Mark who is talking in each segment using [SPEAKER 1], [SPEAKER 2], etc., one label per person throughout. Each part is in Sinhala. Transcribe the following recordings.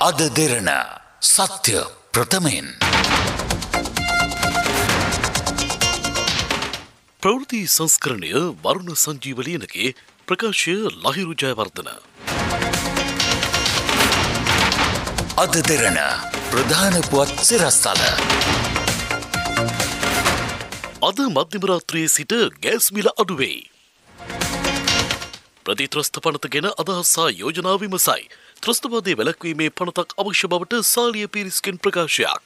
[SPEAKER 1] AdaDerana සත්‍ය ප්‍රථමයෙන් ප්‍රවෘත්ති සංස්කරණය වරුණ සංජීව ලියනගේ ප්‍රකාශය ලහිරු ජයවර්ධන. AdaDerana ප්‍රධාන පුවත් සිරස්තල. අද මධ්‍යම රාත්‍රියේ සිට ගෑස් මිල අඩු වෙයි. ප්‍රතිත්‍රස්ත පනත ගැන අදහස් සහ යෝජනා විමසයි. ත්‍රස්තවාදයේ වැළැක්වීමේ පනතක් අවශ්‍ය බවට සාලිය පිරිස්ගෙන් ප්‍රකාශයක්.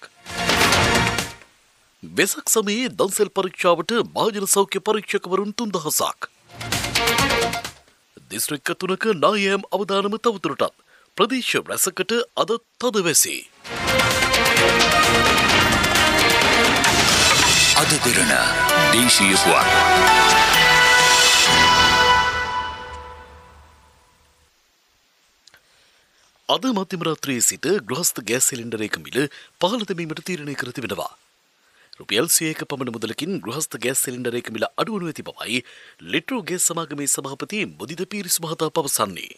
[SPEAKER 1] වෙසක් සමයේ දන්සල් පරීක්ෂාවට මහජන සෞඛ්‍ය පරීක්ෂකවරුන් 3000ක්. දිස්ත්‍රික්ක 3ක නායම් අවදානම තවදුරටත් ප්‍රදේශ රැසකට අද තද වැසී. AdaDerana දේශීය පුවත්. අද මධ්‍යම රාත්‍රියේ සිට ගෘහස්ත ගෑස් සිලින්ඩරයක මිල පහළ දැමීමට තීරණය කර තිබෙනවා. රුපියල් 100ක පමණ මුදලකින් ගෘහස්ත ගෑස් සිලින්ඩරයක මිල අඩු වනු ඇති බවයි ලිට්‍රෝ ගෑස් සමාගමේ සභාපති මුදිත පීරිස් මහතා පවසන්නේ.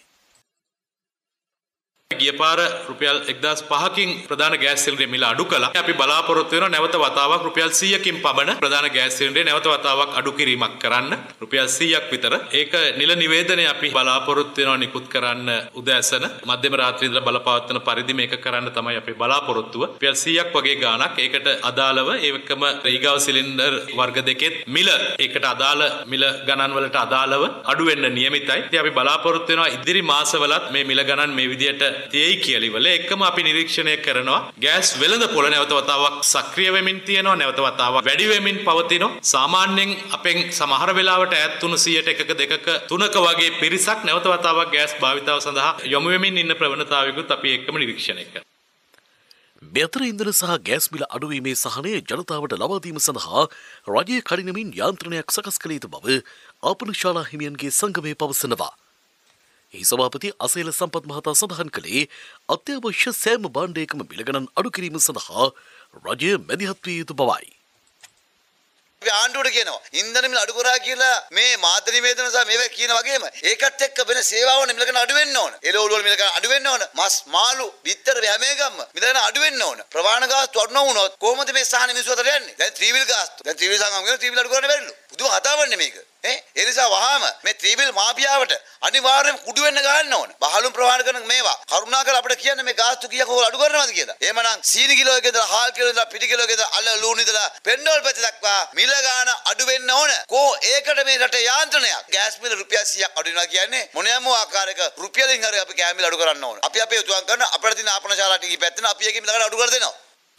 [SPEAKER 2] ගිය පාර රුපියල් 1005කින් ප්‍රධාන ගෑස් සිලින්ඩරේ මිල අඩු කළා. අපි බලාපොරොත්තු වෙනවා නැවත වතාවක් රුපියල් 100කින් පමණ ප්‍රධාන ගෑස් සිලින්ඩරේ නැවත වතාවක් අඩු කිරීමක් කරන්න. රුපියල් 100ක් විතර. ඒක නිල නිවේදනය අපි බලාපොරොත්තු වෙනවා නිකුත් කරන්න උදෑසන මධ්‍යම රාත්‍රියේ ඉඳලා බලපවත්වන පරිදි මේක කරන්න තමයි අපේ බලාපොරොත්තුව. රුපියල් 100ක් වගේ ගාණක්. ඒකට අදාළව ඒකම ඊගාව සිලින්ඩර් වර්ග දෙකෙත් මිල ඒකට අදාළ මිල ගණන් වලට අදාළව අඩු වෙන්න නියමිතයි. ඉතින් අපි බලාපොරොත්තු වෙනවා ඉදිරි මාසවලත් මේ මිල ගණන් මේ විදියට තියයි කියලා ඉවල එකම අපි නිරීක්ෂණය කරනවා ගෑස් වෙළඳ පොළ නැවත වතාවක් සක්‍රිය වෙමින් තියෙනවා නැවත වතාවක් වැඩි වෙමින් පවතිනවා සාමාන්‍යයෙන් අපෙන් සමහර වෙලාවට ඈත් වුණු 100ක 2ක 3ක වගේ පිරිසක් නැවත වතාවක් ගෑස් භාවිතාව සඳහා යොමු වෙමින් ඉන්න ප්‍රවණතාවයකුත් අපි එකම නිරීක්ෂණය කරනවා.
[SPEAKER 1] මෙතර ඉන්ධන සහ ගෑස් මිල අඩුවීමේ සහනය ජනතාවට ලබා දීම සඳහා රජයේ කඩිනමින් යාන්ත්‍රණයක් සකස් කළ යුතු බව ආපන ශාලා හිමියන්ගේ සංගමය පවසනවා. එහි සභාපති අසේල සම්පත් මහතා සඳහන් කළේ අත්‍යවශ්‍ය සෑම භාණ්ඩයකම මිල ගණන් අඩු කිරීම සඳහා රජය මැදිහත් විය යුතු බවයි.
[SPEAKER 3] අපි ආණ්ඩුවට කියනවා ඉන්ධන මිල අඩු කරා කියලා මේ මාධ්‍ය නිවේදන සහ මේවා කියන වගේම ඒකත් එක්ක වෙන සේවාවන මිල ගණන් අඩු වෙන්න ඕන. එළවලු වල මිල ගණන් අඩු වෙන්න ඕන. මස් මාළු බිත්තර හැම එකක්ම මිල ගණන් අඩු වෙන්න ඕන. ප්‍රවාහන ගාස්තු අඩු නොවුනොත් කොහොමද මේ සහන මිනිස්සු අතර යන්නේ? දැන් ත්‍රිවිල් ගාස්තු. දැන් ත්‍රිවිල් සංගම කියන ත්‍රිවිල් අඩු කරන්න බැරිලු. පුදුම හදාවන්නේ මේක. ඒ නිසා වහාම මේ ත්‍රිවිල් මාෆියාවට අනිවාර්යයෙන් කුඩු වෙන්න ගන්න ඕන. බහලුම් ප්‍රවාහන කරන මේවා කරුණාකර අපිට කියන්න මේ ගාස්තු කීයක් ඔයගොල්ලෝ අඩු කරනවද කියලා. එහෙමනම් සීනි කිලෝ එකද හාල් කිලෝ ඉඳලා පිටි කිලෝ එකද අල ලුණු ඉඳලා පෙන්ඩෝල් පැති දක්වා මිල ගාන අඩු වෙන්න ඕන. ඒකට මේ රටේ යාන්ත්‍රණයක්. ගෑස් මිල රුපියල් 100ක් අඩු වෙනවා කියන්නේ මොනෑම ආකාරයක රුපියලින් හරි අපි කෑ මිල අඩු කරන්න ඕන. අපි අපේ උතුම් කරන අපිට තියෙන ආපන ශාලා ටික පැත්තෙන් අපි ඒකේ මිල ගාන අඩු කර දෙනවා.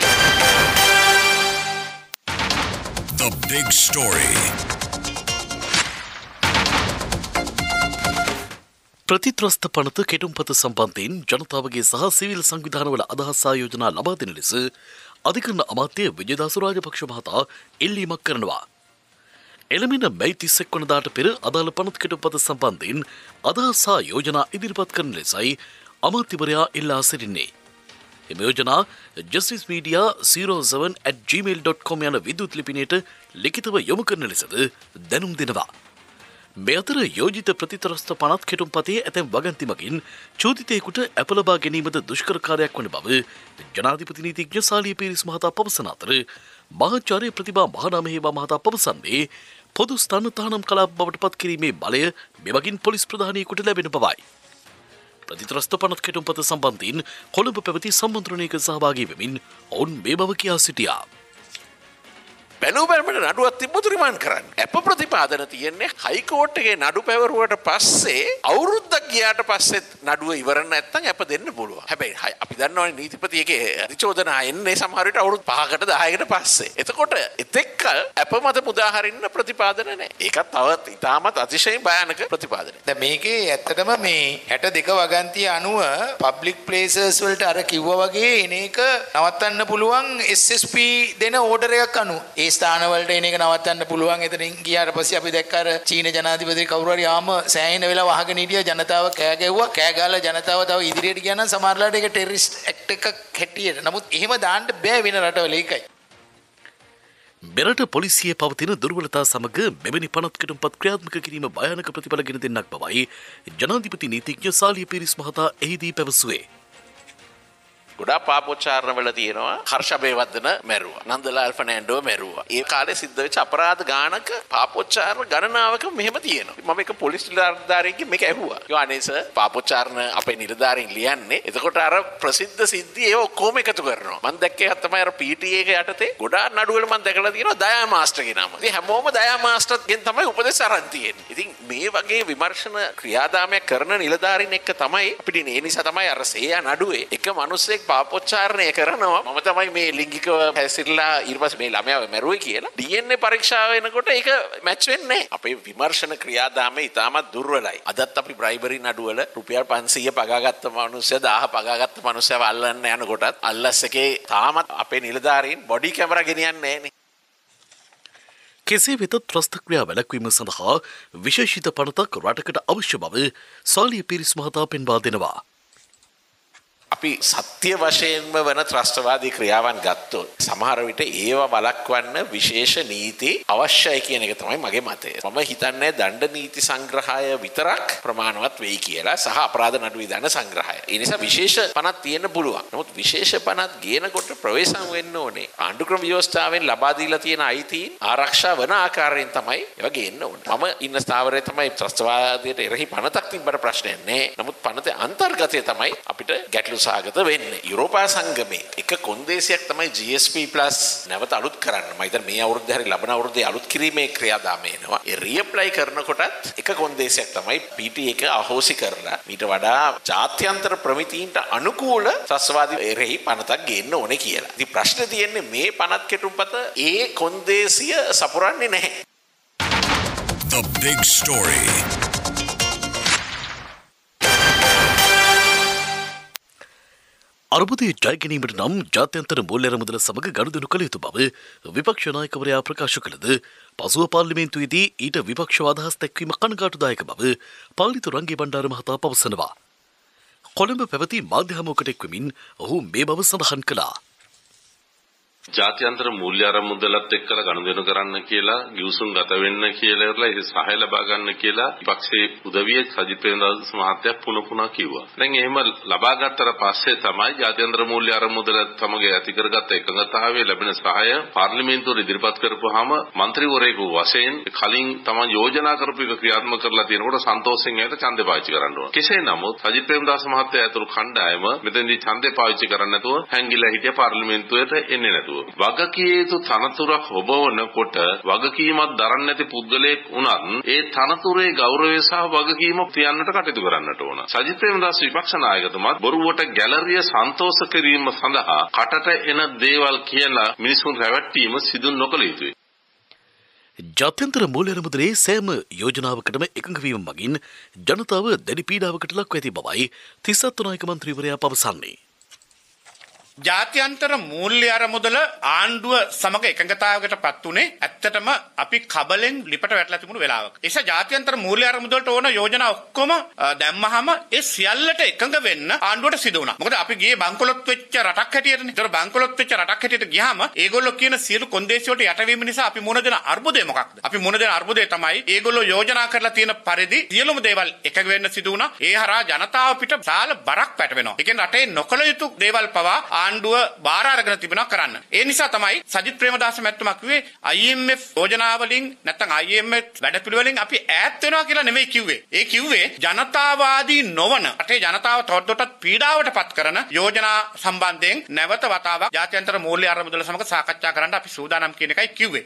[SPEAKER 4] The big story.
[SPEAKER 1] ප්‍රතිත්‍රස්ත පනත කෙටුම්පත සම්බන්ධයෙන් ජනතාවගේ සහ සිවිල් සංවිධානවල අදහස් ආයෝජනා ලබා දෙන ලෙස අධිකරණ අමාත්‍ය විජේදාස රාජපක්ෂ මහතා ඉල්ලීමක් කරනවා. එළමින මැයි 31 වනදාට පෙර අදාළ පනත් කෙටුම්පත සම්බන්ධයෙන් අදහස් ආයෝජනා ඉදිරිපත් කරන ලෙසයි අමාත්‍යවරයා ඉල්ලා සිටින්නේ. එම යෝජනා justicemedia07@gmail.com යන විද්‍යුත් ලිපිනයට ලිඛිතව යොමු කරන ලෙසද දැනුම් දෙනවා. මේ අතර යෝජිත ප්‍රතිත්‍රස්ත පනත් කෙටුම්පතේ ඇතැම් වගන්ති මගින් චෝදිතයෙකුට ඇප ලබා ගැනීමද දුෂ්කර කාර්යයක් වන බව ජනාධිපති නීතිඥ සාලිය පීරිස් මහතා පවසන අතර මහාචාර්ය ප්‍රතිභා මහනාමහේවා මහතා පවසන්නේ පොදු ස්ථාන තහනම් කලාප බවට පත් කිරීමේ බලය මෙමගින් පොලිස් ප්‍රධානියෙකුට ලැබෙන බවයි. ප්‍රතිත්‍රස්ත පනත් කෙටුම්පත සම්බන්ධයෙන් කොළඹ පැවති සම්මන්ත්‍රණයක සහභාගී වෙමින් ඔවුන් මේ බව කියා සිටියා.
[SPEAKER 5] බැලුවබැලමට නඩුවක් තිබ්බොත් රිමාන්ඩ් කරන්න. අප ප්‍රතිපාදන තියෙන්නේ හයිකෝර්ට් එකේ නඩු පැවරුවට පස්සේ අවුරුද්දක් ගියාට පස්සෙත් නඩුව ඉවර නැත්නම් අප දෙන්න පුළුවන්. හැබැයි අපි දන්නවනේ නීතිපතියගේ අධිචෝදනා එන්නේ සමහර විට අවුරුදු 5කට 10කට පස්සේ. එතකොට එතෙක්කල් අප මත මුදා හරින්න ප්‍රතිපාදන නැහැ. ඒකත් තවත් ඉතාමත් අතිශයින් භයානක ප්‍රතිපාදනයක්.
[SPEAKER 6] දැන් මේකේ ඇත්තටම මේ 62 වගන්තිය අනුව පබ්ලික් ප්ලේසස් වලට අර කිව්වා වගේ එන එක නවත්තන්න පුළුවන් SSP දෙන ඕඩර් එකක් අනුව. ඒ ස්ථානවලට එන එක නවත්තන්න පුළුවන්. එතනින් ගියාට පස්සේ අපි දැක්ක අර චීන ජනාධිපති කවුරු හරි ආම සෑහෙන වෙලා වහගෙන හිටියා. ජනතාව කෑ ගැව්වා. කෑ ගාලා ජනතාව තව ඉදිරියට ගියා නම් සමහරලාට ඒක ටෙරරිස්ට් ඇක්ට් එකක් හැටියට. නමුත් එහෙම දාන්න බෑ වෙන රටවල ඒකයි.
[SPEAKER 1] මෙරට පොලිසියේ පවතින දුර්වලතා සමග මෙවැනි පනත් කෙටුම්පත් ක්‍රියාත්මක කිරීම භයානක ප්‍රතිඵල ගෙන දෙන්නක් බවයි ජනාධිපති නීතිඥ සාලිය පීරිස් මහතා එහිදී පැවසුවේ.
[SPEAKER 5] ගොඩාක් පාපොච්චාරණවල තියෙනවා හර්ෂබේවර්ධන මැරුවා. නන්දලාල් ෆර්නෑන්ඩෝ මැරුවා. ඒ කාලේ සිද්ධ වෙච්ච අපරාධ ගානක පාපොච්චාරණ ගණනාවක මෙහෙම තියෙනවා. මම එක පොලිස් නිලධාරියෙක්ගෙන් මේක ඇහුවා. කිව්වා අනේ සර් පාපොච්චාරණ අපේ නිලධාරීන් ලියන්නේ. එතකොට අර ප්‍රසිද්ධ සිද්ධි ඒව ඔක්කොම එකතු කරනවා. මම දැක්කේ තමයි අර PTA එක යටතේ ගොඩාක් නඩුවල මම දැකලා තියෙනවා දයා මාස්ටර්ගේ නම. ඉතින් හැමෝම දයා මාස්ටර්ගෙන් තමයි උපදෙස් අරන් තියෙන්නේ. ඉතින් මේ වගේ විමර්ශන ක්‍රියාදාමයක් කරන නිලධාරීන් එක්ක තමයි අපිට ඒ නිසා තමයි අර සේයා නඩුවේ එක මිනිස්සෙක් පාපොච්චාරණය කරනවා මම තමයි මේ ලිංගිකව හැසිරලා ඊට පස්සේ මේ ළමයාව මැරුවේ කියලා DNA පරීක්ෂාව වෙනකොට ඒක මැච් වෙන්නේ නැහැ. අපේ විමර්ශන ක්‍රියාදාමය ඉතාමත් දුර්වලයි. අදත් අපි බ්‍රයිබරි නඩුවල රුපියල් 500 පගාගත්ත මිනිස්සයා 1000 පගාගත්ත මිනිස්සයාව අල්ලන්න යනකොටත් අල්ලස් එකේ තාමත් අපේ නිලධාරීන් බොඩි කැමරා ගෙනියන්නේ නැහනේ.
[SPEAKER 1] කෙසේ වෙතත් ත්‍රස්ත ක්‍රියා වැළැක්වීම සඳහා විශේෂිත පනතක් රටකට අවශ්‍ය බව සාලිය පිරිස් මහතා පෙන්වා දෙනවා.
[SPEAKER 5] අපි සත්‍ය වශයෙන්ම වන ත්‍රස්තවාදී ක්‍රියාවන් ගත්තොත් සමහර විට ඒවා වළක්වන්න විශේෂ නීති අවශ්‍යයි කියන එක තමයි මගේ මතය. මම හිතන්නේ දණ්ඩ නීති සංග්‍රහය විතරක් ප්‍රමාණවත් වෙයි කියලා සහ අපරාධ නඩු විධාන සංග්‍රහය. ඒ නිසා විශේෂ පනත් තියෙන්න පුළුවන්. නමුත් විශේෂ පනත් ගේනකොට ප්‍රවේශම් වෙන්න ඕනේ. ආණ්ඩුක්‍රම ව්‍යවස්ථාවෙන් ලබා දීලා තියෙන අයිතීන් ආරක්ෂා වන ආකාරයෙන් තමයි ඒවා ගේන්න ඕනේ. මම ඉන්න ස්ථාවරයේ තමයි ත්‍රස්තවාදයට එරෙහි පනතක් තිබ්බට ප්‍රශ්නයක් නැහැ. නමුත් පනතේ අන්තර්ගතය තමයි අපිට ගැටලු සාගත වෙන්නේ. යුරෝපා සංගමේ එක කොන්දේසියක් තමයි GSP+ නැවත අලුත් කරන්න. මම හිතන්නේ මේ අවුරුද්දේ හරි ලබන අවුරුද්දේ අලුත් කිරීමේ ක්‍රියාදාමය එනවා. ඒ රීඇප්ලයි කරනකොටත් එක කොන්දේසියක් තමයි PTA එක අහෝසි කරලා ඊට වඩා ජාත්‍යන්තර ප්‍රමිතීන්ට අනුකූල ත්‍රස්තවාදී එරෙහි පනතක් ගේන්න ඕනේ කියලා. ඉතින් ප්‍රශ්නේ තියෙන්නේ මේ පනත් කෙටුම්පත ඒ කොන්දේසිය සපුරන්නේ නැහැ.
[SPEAKER 4] The big story.
[SPEAKER 1] අර්බුදයේ ජය ගැනීමට නම් ජාත්‍යන්තර මූල්‍ය අරමුදල සමග ගනුදෙනු කළ යුතු බව විපක්ෂ නායකවරයා ප්‍රකාශ කළද පසුව පාර්ලිමේන්තුවේදී ඊට විපක්ෂ අදහස් දැක්වීම කනගාටුදායක බව පාලිත රංගේ බණ්ඩාර මහතා පවසනවා. කොළඹ පැවති මාධ්‍ය හමුවකට එක්වමින් ඔහු මේ බව සඳහන් කළා.
[SPEAKER 7] ජාත්‍යන්තර මූල්‍ය අරමුදලත් එක්කලා ගනුදෙනු කරන්න කියලා ගිවිසුම් ගත වෙන්න කියලා ඉවරලා ඒ සහාය ලබා ගන්න කියලා විපක්ෂයේ උදවිය සජිත් ප්‍රේමදාස මහත්තයා පුන කිව්වා. දැන් එහෙම ලබා ගත්තට පස්සේ තමයි ජාත්‍යන්තර මූල්‍ය අරමුදල සමග ඇති කරගත්ත එකඟතාවයේ ලැබෙන සහාය පාර්ලිමේන්තුවට ඉදිරිපත් කරපුවාම മന്ത്രിවරයෙකු වශයෙන් කලින් තමයි යෝජනා කරපු එක ක්‍රියාත්මක කරලා තියෙනකොට සන්තෝෂයෙන් ඇයට ඡන්දේ පාවිච්චි කරන්න ඕන. කෙසේ නමුත් සජිත් ප්‍රේමදාස මහත්තයා ඇතුළු කණ්ඩායම මෙතෙන්දී ඡන්දේ පාවිච්චි කරන්නේ නැතුව හැංගිලා හිටිය පාර්ලිමේන්තුවට එන්නේ නැතුව. වගකී යුතු තනතුරක් හොබවනකොට වගකීමක් දරන්නේ නැති පුද්ගලයෙක් වුණත් ඒ තනතුරේ ගෞරවය සහ වගකීම තියන්නට කටයුතු කරන්නට ඕන. සජිත් ප්‍රේමදාස විපක්ෂ නායකතුමාත් බොරුවට ගැලරිය සන්තෝෂ කිරීම සඳහා කටට එන දේවල් කියලා මිනිසුන් රැවට්ටීම සිදු නොකළ යුතුයි.
[SPEAKER 1] ජාත්‍යන්තර මූල්‍ය අරමුදලේ සෑම යෝජනාවකටම එකඟ වීම මගින් ජනතාව දැඩි පීඩාවකට ලක්ව ඇති බවයි තිස්සත් නායක මන්ත්‍රීවරයා පවසන්නේ.
[SPEAKER 8] ජාත්‍යන්තර මූල්‍ය අරමුදල ආණ්ඩුව සමග එකඟතාවයකට පත් උනේ ඇත්තටම අපි කබලෙන් ලිපට වැටලා තිබුණු වෙලාවක. ඒ නිසා ජාත්‍යන්තර මූල්‍ය අරමුදලට ඕන යෝජනා ඔක්කොම දැම්මහම ඒ සියල්ලට එකඟ වෙන්න ආණ්ඩුවට සිදු වුණා. මොකද අපි ගියේ බංකොලොත් වෙච්ච රටක් හැටියටනේ. ඒතර බංකොලොත් වෙච්ච රටක් හැටියට ගියාම ඒගොල්ලෝ කියන සියලු කොන්දේසි වලට යටවීම නිසා අපි මුණ දෙන අර්බුදය මොකක්ද? අපි මුණ දෙන අර්බුදය තමයි ඒගොල්ලෝ යෝජනා කරලා තියෙන පරිදි සියලුම දේවල් එකඟ වෙන්න සිදු වුණා. ඒ හරහා ජනතාව පිට සාල බරක් පැටවෙනවා. ඒ කියන්නේ රටේ නොකළ යුතු දේවල් පවා ආණ්ඩුව බාර අරගෙන තිබෙනවා කරන්න. ඒ නිසා තමයි සජිත් ප්‍රේමදාස මැතිතුමා කිව්වේ IMF යෝජනා වලින් නැත්නම් IMF වැඩපිළිවෙලින් අපි ඈත් වෙනවා කියලා නෙමෙයි කිව්වේ. ඒ කිව්වේ ජනතාවාදී නොවන රටේ ජනතාව තවදුරටත් පීඩාවට පත් කරන යෝජනා සම්බන්ධයෙන් නැවත වතාවක් ජාත්‍යන්තර මූල්‍ය අරමුදල සමග සාකච්ඡා කරන්න අපි සූදානම් කියන එකයි කිව්වේ.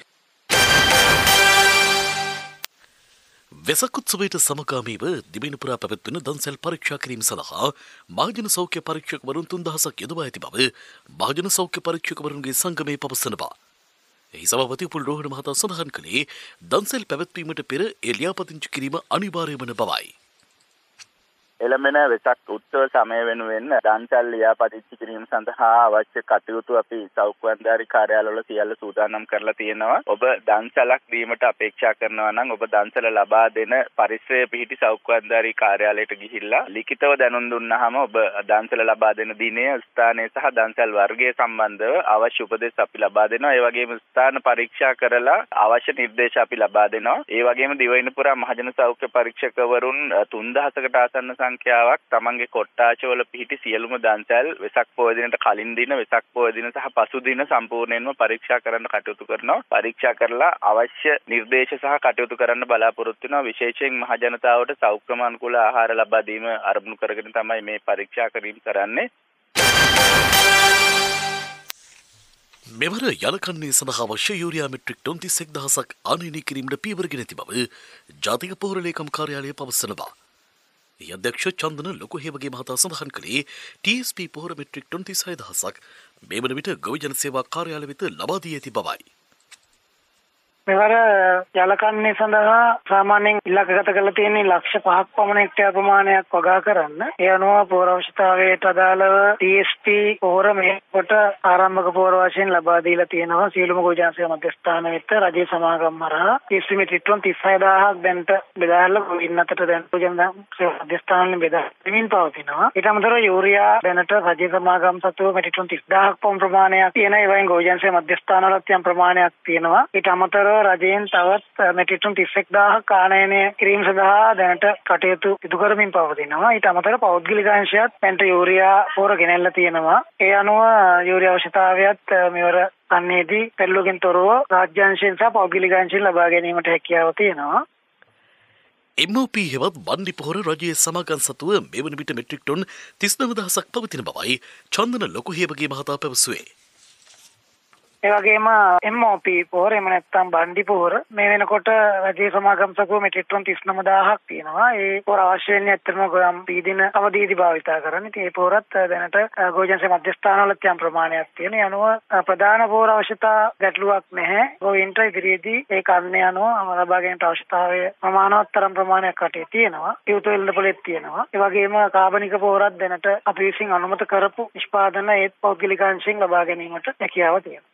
[SPEAKER 1] වෙසක් උත්සවයට සමගාමීව දිවයිනපුරා පැවැත්වෙන දන්සැල් පරීක්ෂා කිරීම සඳහා මහජන සෞඛ්‍ය පරීක්ෂකවරුන් 3000ක් යොදවා ඇති බව මහජන සෞඛ්‍ය පරීක්ෂකවරුන්ගේ සංගමය පවසනවා. එහි සභාපති උපුල් රෝහණ මහතා සඳහන් කළේ දන්සැල් පැවැත්වීමට පෙර ඒ ලියාපදිංචි කිරීම අනිවාර්ය වන බවයි.
[SPEAKER 9] එළඹෙන වෙසක් උත්සව සමය වෙනුවෙන් දන්සැල් ලියාපදිංචි කිරීම සඳහා අවශ්‍ය කටයුතු අපි සෞඛ්‍යවන්දාරි කාර්යාලවල සියල්ල සූදානම් කරලා තියෙනවා. ඔබ දන්සැලක් දීමට අපේක්ෂා කරනවා නම් ඔබ දන්සැල ලබා දෙන පරිශ්‍රය පිහිටි සෞඛ්‍යවන්දාරි කාර්යාලයට ගිහිල්ලා ලිඛිතව දැනුම් දුන්නාම ඔබ දන්සැල ලබා දෙන දිනය, ස්ථානය සහ දන්සැල් වර්ගය සම්බන්ධව අවශ්‍ය උපදෙස් අපි ලබා දෙනවා. ඒ වගේම ස්ථාන පරීක්ෂා කරලා අවශ්‍ය නිර්දේශ අපි ලබා දෙනවා. ඒ වගේම දිවයිනපුරා මහජන සෞඛ්‍ය පරීක්ෂකවරුන් 3000කට ආසන්න සංඛ්‍යාවක් තමන්ගේ කොට්ටාශවල පිහිටි සියලුම දන්සැල් වෙසක් පොහොය දිනට කලින් දින, වෙසක් පොහොය දින සහ පසු දින සම්පූර්ණයෙන්ම පරීක්ෂා කරන්න කටයුතු කරනවා. පරීක්ෂා කරලා අවශ්‍ය නිර්දේශ සහ කටයුතු කරන්න බලාපොරොත්තු වෙනවා. විශේෂයෙන් මහ ජනතාවට සෞඛ්‍යමානුකූල ආහාර ලබා දීම අරමුණු කරගෙන තමයි මේ පරීක්ෂා කිරීම කරන්නේ.
[SPEAKER 1] මෙවර යලකන්නේ සඳහා අවශ්‍ය යූරියා මෙට්‍රික් ටොන් 31000ක් ආනයනය කිරීමට පියවරගෙන ඇති බව ජාතික පොහොර ලේකම් කාර්යාලය පවසනවා. ඒ අධ්‍යක්ෂ චන්දන ලොකුහේවගේ මහතා සඳහන් කළේ TSP පොහොර මෙට්‍රික් ටොන් 36000ක් මේ වන විට ගොවි ජන සේවා කාර්යාලය වෙත ලබා දී ඇති බවයි.
[SPEAKER 10] මෙවර යලකන්නේ සඳහා සාමාන්‍යයෙන් ඉලක්කගත කරලා තියෙන ලක්ෂ 5ක් පමණ හෙක්ටයාර් ප්‍රමාණයක් වගා කරන්න. ඒ අනුව පොහොර අවශ්‍යතාවයට අදාළව TSP පොහොර මේ කොට ආරම්භක පොහොර වශයෙන් ලබා දීලා තියෙනවා. සියලුම ගොවි ජන සේවා මධ්‍යස්ථාන වෙත රජයේ සමාගම් හරහා TSP මෙට්‍රික් ටොන් 36000ක් දැන්ට බෙදාලා ගොවින් අතට දැන් ගොවි ජන සේවා මධ්‍යස්ථාන වලින් බෙදා දෙමින් පවතිනවා. ඊට අමතරව යූරියා දැනට රජයේ සමාගම් සතුව මෙට්‍රික් ටොන් 30000ක් පමණ ප්‍රමාණයක් තියෙන. ඒ වයින් ගොවි ජන සේවා මධ්‍යස්ථාන වලත් යම් ප්‍රමාණයක් තියෙනවා. ඊට අමතරව රජයෙන් තවත් මෙට්‍රික් ටොන් 31000ක් ආනයනය කිරීම සඳහා දැනට කටයුතු ඉටු කරමින් පවතිනවා. ඊට අමතරව පෞද්ගලික අංශයත් දැනට යූරියා පොහොර ගෙනල්ලා තියෙනවා. ඒ අනුව යූරියා අවශ්‍යතාවයත් මෙවර කන්නේදී පෙරළුගෙන් තොරව රාජ්‍ය අංශයෙන් සහ පෞද්ගලික අංශයෙන් ලබා ගැනීමට හැකියාව තියෙනවා.
[SPEAKER 1] MOP හෙවත් වන්දි පොහොර රජයේ සමාගම් සතුව මෙවන විට මෙට්‍රික් ටොන් 39000ක් පවතින බවයි චන්දන ලොකුහේවගේ මහතා පැවසුවේ.
[SPEAKER 10] ඒ වගේම MOP පොහොර එහෙම නැත්නම් බණ්ඩි පොහොර මේ වෙනකොට රජයේ සමාගම් සතුව මෙට්‍රික් ටොන් 39000ක් තියෙනවා. ඒ පොහොර අවශ්‍ය වෙන්නේ ඇත්තටම ගොයම් පීදින අවදීදී භාවිතා කරන්න. ඉතින් ඒ පොහොරත් දැනට ගොවි ජන සේවා මධ්‍යස්ථාන වල යම් ප්‍රමාණයක් තියෙනවා. ඒ අනුව ප්‍රධාන පොහොර අවශ්‍යතා ගැටලුවක් නැහැ. ගොවීන්ට ඉදිරියේදී ඒ කාරණේ අනුව ලබා ගැනීමට අවශ්‍යතාවය ප්‍රමාණවත් තරම් ප්‍රමාණයක් රටේ තියෙනවා. ඊට එල්ලපොලෙත් තියෙනවා. ඒ වගේම කාබනික පොහොරත් දැනට අපි විසින් අනුමත කරපු නිෂ්පාදන ඒ පෞද්ගලික අංශයෙන් ලබා ගැනීමට හැකියාව තියෙනවා.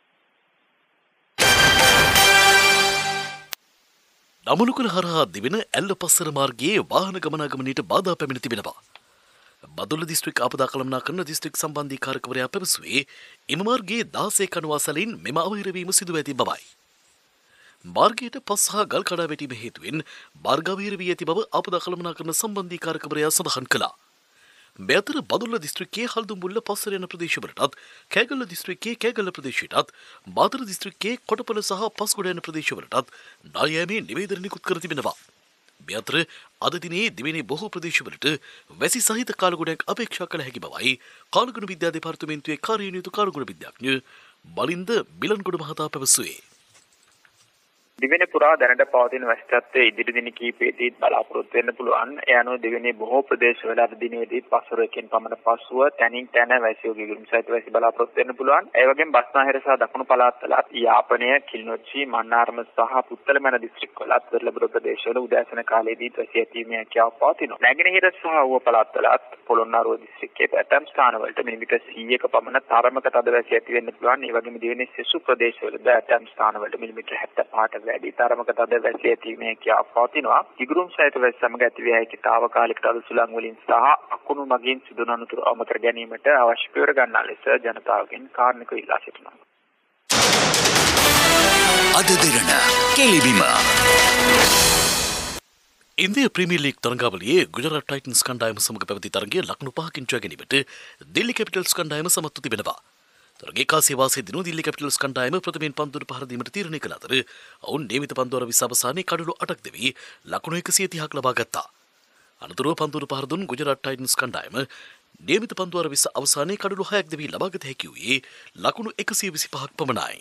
[SPEAKER 1] නමුනුකර හරහා දිවෙන ඇල්ල පස්සර මාර්ගයේ වාහන ගමනාගමනයට බාධා පැමිණ තිබෙනවා. බදුල්ල දිස්ත්‍රික් ආපදා කළමනාකරන දිස්ත්‍රික් සම්බන්ධීකාරකවරයා පැවසුවේ එම මාර්ගයේ 16 කණුවාසලින් මෙම අවහිරවීම සිදුව ඇති බවයි. මාර්ගයට පස් හා ගල් කඩා වැටීම හේතුවෙන් මාර්ග අවහිර වී ඇති බව ආපදා කළමනාකරන සම්බන්ධීකාරකවරයා සඳහන් කළා. මේ අතර බදුල්ල දිස්ත්‍රික්කයේ හල්දුම්බුල්ල පස්සර යන ප්‍රදේශවලටත් කෑගල්ල දිස්ත්‍රික්කයේ කෑගල්ල ප්‍රදේශයටත් මාතර දිස්ත්‍රික්කයේ කොටපල සහ පස්ගොඩ යන ප්‍රදේශවලටත් නායෑමේ නිවේදන නිකුත් කර තිබෙනවා. මේ අතර අද දිනේ දිවෙනේ බොහෝ ප්‍රදේශවලට වැසි සහිත කාලගුණයක් අපේක්ෂා කළ හැකි බවයි කාලගුණ විද්‍යා දෙපාර්තමේන්තුවේ කාර්යනියුතු කාලගුණ විද්‍යාඥ බලින්ද බිලන්ගොඩ මහතා පැවසුවේ.
[SPEAKER 11] දිවෙනේ පුරා දැනට පවතින වැසි තත්ත්වයේ ඉදිරි දින කිහිපයේදී බලාපොරොත්තු වෙන්න පුළුවන්. ඒ අනුව දිවෙනේ බොහෝ ප්‍රදේශවල අද දිනේදී පස්වරකින් පමණ පසුව තැනින් තැන වැසි යොගිගුරුම් සහිත වැසි බලාපොරොත්තු වෙන්න පුළුවන්. ඒ වගේම බස්නාහිර සහ දකුණු පළාත්වලත් යාපනය, කිලිනොච්චි, මන්නාරම සහ පුත්තලමැන දිස්ත්‍රික්කවලත් වෙරළබර ප්‍රදේශවල උදෑසන කාලයේදී වැසි ඇතීමේ හැකියාව පවතිනවා. නැගෙනහිර සහ ඌව පළාත්වලත් පොළොන්නරුව දිස්ත්‍රික්කයේ ඇතම් ස්ථානවලට මිලිමීටර් 100ක පමණ තරමක තද වැසි ඇති වෙන්න පුළුවන්. ඒ වගේම දිවෙනේ සෙසු ප්‍රදේශවලද ඇතම් ස්ථානවලට මිලිමීටර් 75ට වැඩි තරමක තද වැසි ඇතීමේ හැකියාව පවතිනවා. ඉගුරුම් සහිත වැසි සමග ඇතිවිය හැකි తాවකාලික තද සුළං වලින් සහ අකුණු මගින් සිදුවන අනතුරු අවම කර ගැනීමට අවශ්‍ය පියවර ගන්නා ලෙස ජනතාවගෙන් කාර්මිකව ඉල්ලා සිටිනවා.
[SPEAKER 4] අද දෙරණ කෙලිබිම
[SPEAKER 1] ඉන්දිය ප්‍රීමියර් ලීග් තරගාවලියේ ගුජරාට් ටයිටන්ස් කණ්ඩායම සමග පැවති තරගය ලකුණු 5කින් ජය ගැනීමට දිල්ලි කැපිටල්ස් කණ්ඩායම සමත්ව තිබෙනවා. තරගයේ කාසිය වාසයේ දිනු දිල්ලි කැපිටල්ස් කණ්ඩායම ප්‍රථමයෙන් පන්දුවට පහර දීමට තීරණය කළ අතර ඔවුන් නියමිත පන්දුවර 20 අවසානයේ කඩලු 8ක් දෙවි ලකුණු 130ක් ලබා ගත්තා. අනතුරුව පන්දුවට පහර දුන් ගුජරාට් ටයිටන්ස් කණ්ඩායම නියමිත පන්දුවර 20 අවසානයේ කඩලු 6ක් දෙවි ලබාගත හැකි වූයේ ලකුණු 125ක් පමණයි.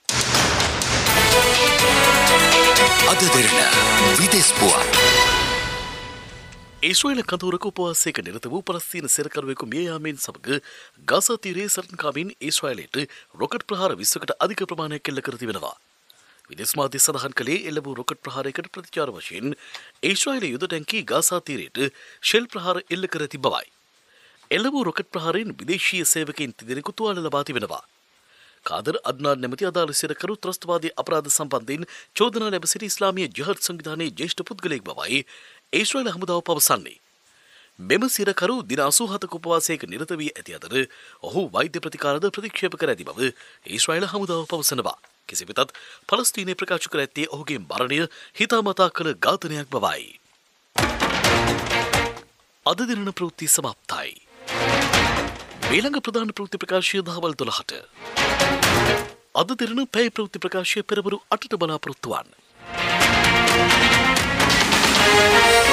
[SPEAKER 4] අද දෙරණ විදේශ පුවත්
[SPEAKER 1] ඊශ්‍රායල කඳවුරක උපවාසයක නිරත වූ පලස්තීන සෙරකරුවෙකු මිය යාමෙන් සමග ගාසා තීරයේ සටන්කාමීන් ඊශ්‍රායලයට රොකට් ප්‍රහාර 20කට අධික ප්‍රමාණයක් එල්ල කර තිබෙනවා. විදේශ මාධ්‍ය සඳහන් කළේ එල්ල වූ රොකට් ප්‍රහාරයකට ප්‍රතිචාර වශයෙන් ඊශ්‍රායල යුද ටැංකි ගාසා තීරයට ෂෙල් ප්‍රහාර එල්ල කර ඇති බවයි. එල්ල වූ රොකට් ප්‍රහාරයෙන් විදේශීය සේවකයින් තිදෙනෙකු තුවාල ලබා තිබෙනවා. කාදර් අද්නාන් නැමැති අදාළ සෙරකරු ත්‍රස්තවාදී අපරාධ සම්බන්ධයෙන් චෝදනා ලැබ සිටි ඉස්ලාමීය ජිහාඩ් සංවිධානයේ ජ්‍යෙෂ්ඨ පුද්ගලයෙක් බවයි ඊශ්‍රායල හමුදාව පවසන්නේ. මෙම සිරකරු දින 87ක උපවාසයක නිරත වී ඇති අතර ඔහු වෛද්‍ය ප්‍රතිකාරද ප්‍රතික්ෂේප කර ඇති බව ඊශ්‍රායල හමුදාව පවසනවා. කෙසේ වෙතත් පලස්තීනය ප්‍රකාශ කර ඇත්තේ ඔහුගේ මරණය හිතාමතා කළ ඝාතනයක් බවයි. අද දිනන ප්‍රවෘත්ති සමාප්තයි. ඊළඟ ප්‍රධාන ප්‍රවෘත්ති ප්‍රකාශය දහවල් 12ට. අද දිනන පැය ප්‍රවෘත්ති ප්‍රකාශය පෙරවරු 8ට බලාපොරොත්තු වන්න.